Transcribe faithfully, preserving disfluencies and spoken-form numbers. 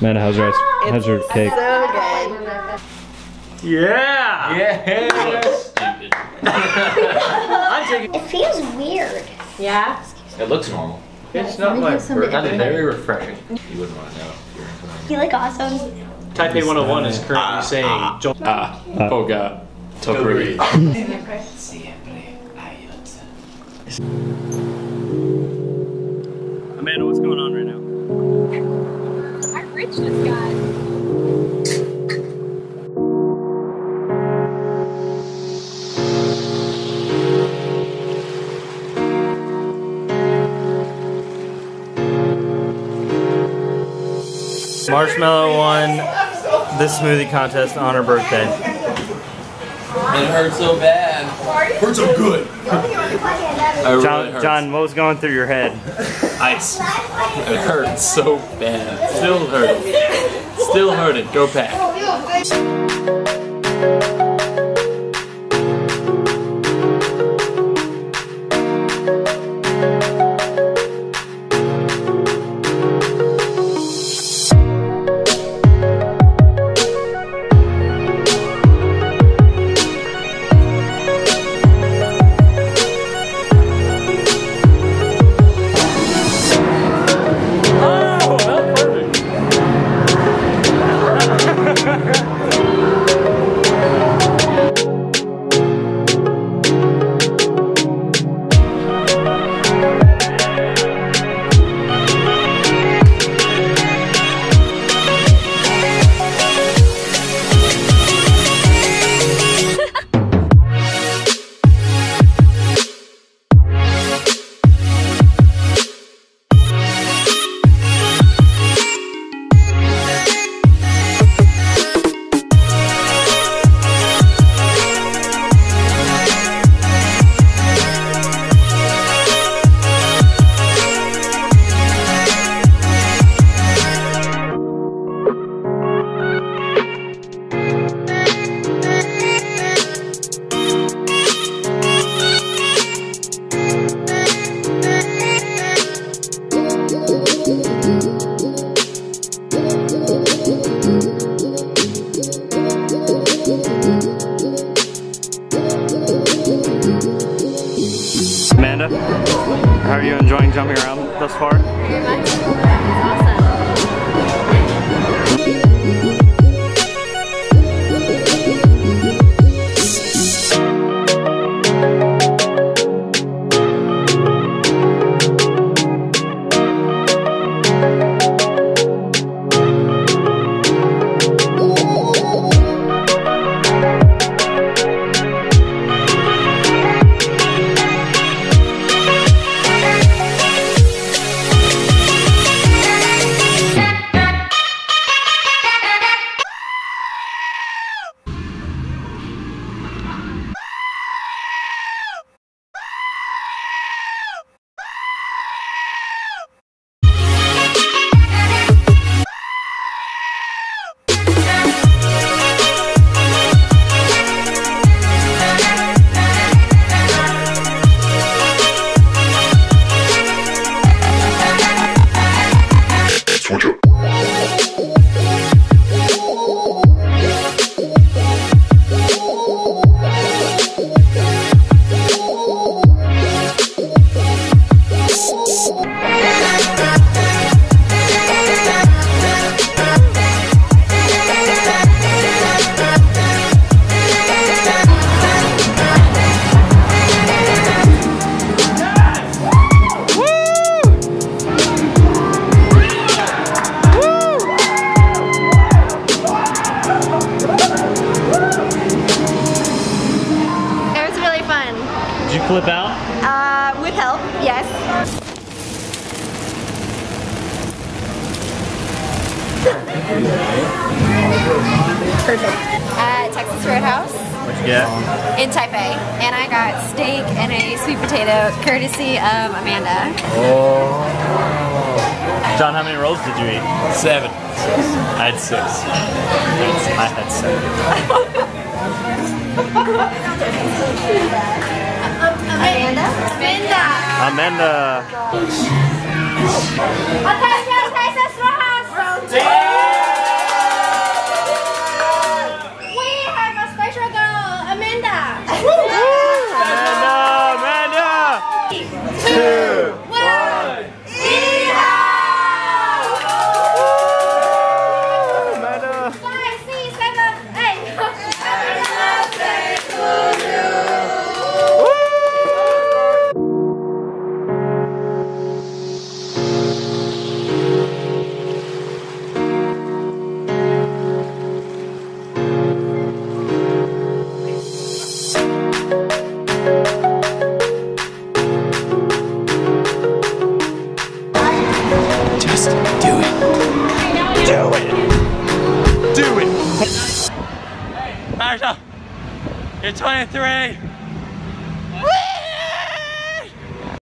Amanda, how's your, how's your cake? So good. Yeah! Yeah! Stupid. It feels weird. Yeah? It looks normal. It's not my birthday. That's very refreshing. You wouldn't want to know if you're into that. You like awesome? Taipei one oh one is currently Ah, saying. ah, Don't- Ah, Poga. Tokuri. Amanda, what's going on right now? Our fridge just got. Marshmallow won the smoothie contest on her birthday. It hurts so bad. Hurts so good. Really John, hurts. John, what was going through your head? Ice. It hurts so bad. Still hurting. Still hurting. Go pack. Amanda, how are you enjoying jumping around thus far? Very much. It's awesome. Did you flip out? Uh, with help, yes. Perfect. At Texas Roadhouse. What'd you get? In Taipei. And I got steak and a sweet potato, courtesy of Amanda. Oh. John, how many rolls did you eat? Seven. I had six. I had seven. Amanda? Amanda. Amanda. Texas Roadhouse. Rachel, you're twenty-three. Woo!